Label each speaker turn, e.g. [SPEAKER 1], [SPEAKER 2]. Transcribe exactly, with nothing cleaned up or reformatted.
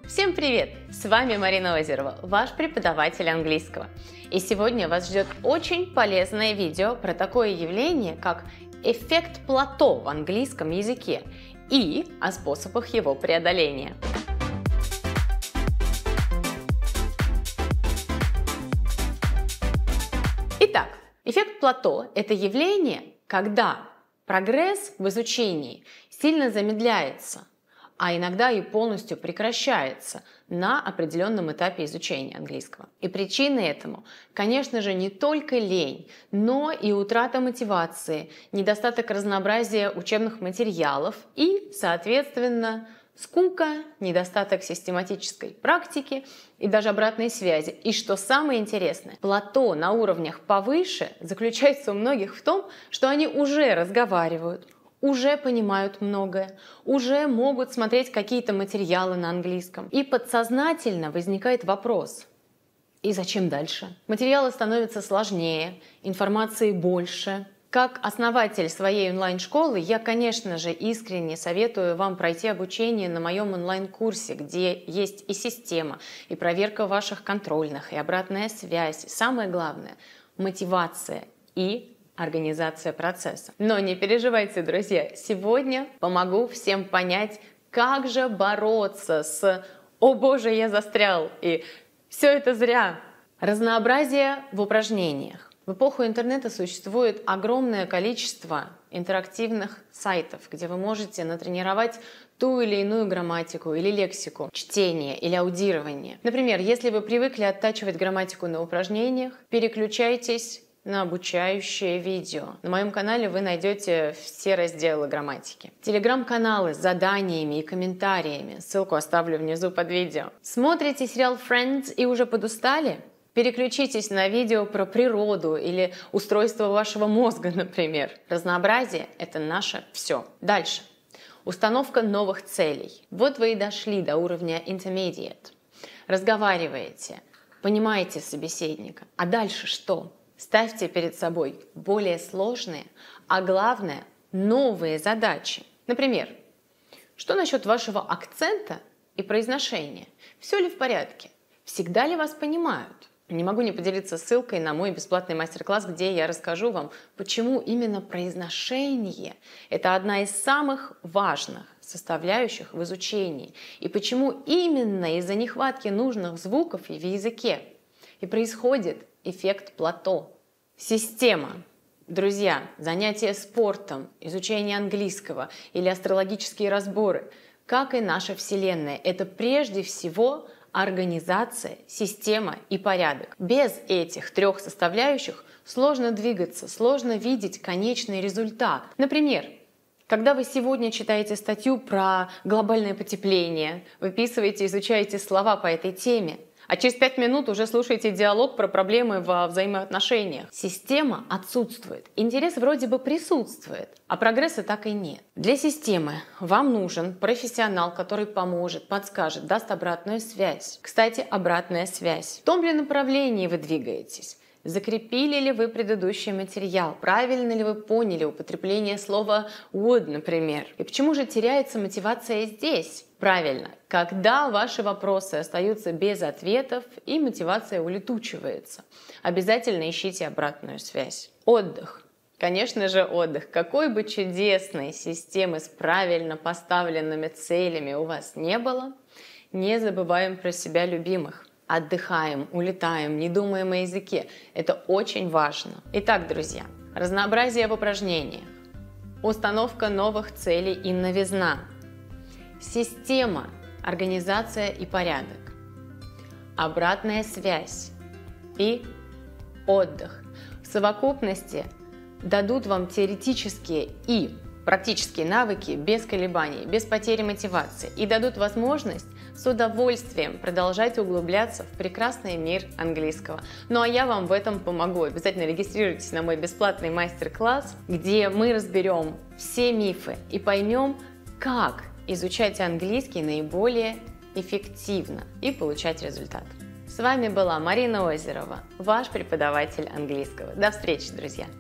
[SPEAKER 1] Всем привет! С вами Марина Озерова, ваш преподаватель английского. И сегодня вас ждет очень полезное видео про такое явление, как эффект плато в английском языке и о способах его преодоления. Итак, эффект плато – это явление, когда прогресс в изучении сильно замедляется, а иногда и полностью прекращается на определенном этапе изучения английского. И причины этому, конечно же, не только лень, но и утрата мотивации, недостаток разнообразия учебных материалов и, соответственно, скука, недостаток систематической практики и даже обратной связи. И что самое интересное, плато на уровнях повыше заключается у многих в том, что они уже разговаривают, уже понимают многое, уже могут смотреть какие-то материалы на английском. И подсознательно возникает вопрос: и зачем дальше? Материалы становятся сложнее, информации больше. Как основатель своей онлайн-школы, я, конечно же, искренне советую вам пройти обучение на моем онлайн-курсе, где есть и система, и проверка ваших контрольных, и обратная связь. Самое главное – мотивация и организация процесса. Но не переживайте, друзья, сегодня помогу всем понять, как же бороться с «О боже, я застрял!» и «Все это зря!». Разнообразие в упражнениях. В эпоху интернета существует огромное количество интерактивных сайтов, где вы можете натренировать ту или иную грамматику или лексику, чтение или аудирование. Например, если вы привыкли оттачивать грамматику на упражнениях, переключайтесь на обучающее видео. На моем канале вы найдете все разделы грамматики. Телеграм-каналы с заданиями и комментариями. Ссылку оставлю внизу под видео. Смотрите сериал Friends и уже подустали? Переключитесь на видео про природу или устройство вашего мозга, например. Разнообразие – это наше все. Дальше. Установка новых целей. Вот вы и дошли до уровня intermediate. Разговариваете, понимаете собеседника. А дальше что? Ставьте перед собой более сложные, а главное – новые задачи. Например, что насчет вашего акцента и произношения? Все ли в порядке? Всегда ли вас понимают? Не могу не поделиться ссылкой на мой бесплатный мастер-класс, где я расскажу вам, почему именно произношение – это одна из самых важных составляющих в изучении, и почему именно из-за нехватки нужных звуков в языке и происходит эффект плато. Система. Друзья, занятия спортом, изучение английского или астрологические разборы, как и наша Вселенная, это прежде всего организация, система и порядок. Без этих трех составляющих сложно двигаться, сложно видеть конечный результат. Например, когда вы сегодня читаете статью про глобальное потепление, выписываете, изучаете слова по этой теме, а через пять минут уже слушаете диалог про проблемы во взаимоотношениях. Система отсутствует. Интерес вроде бы присутствует, а прогресса так и нет. Для системы вам нужен профессионал, который поможет, подскажет, даст обратную связь. Кстати, обратная связь. В том ли направлении вы двигаетесь? Закрепили ли вы предыдущий материал? Правильно ли вы поняли употребление слова would, например? И почему же теряется мотивация здесь? Правильно, когда ваши вопросы остаются без ответов и мотивация улетучивается. Обязательно ищите обратную связь. Отдых. Конечно же, отдых. Какой бы чудесной системы с правильно поставленными целями у вас не было, не забываем про себя любимых. Отдыхаем, улетаем, не думаем о языке. Это очень важно. Итак, друзья, разнообразие в упражнениях, установка новых целей и новизна, система, организация и порядок, обратная связь и отдых. В совокупности дадут вам теоретические и практические навыки без колебаний, без потери мотивации и дадут возможность с удовольствием продолжать углубляться в прекрасный мир английского. Ну а я вам в этом помогу. Обязательно регистрируйтесь на мой бесплатный мастер-класс, где мы разберем все мифы и поймем, как изучать английский наиболее эффективно и получать результат. С вами была Марина Озерова, ваш преподаватель английского. До встречи, друзья!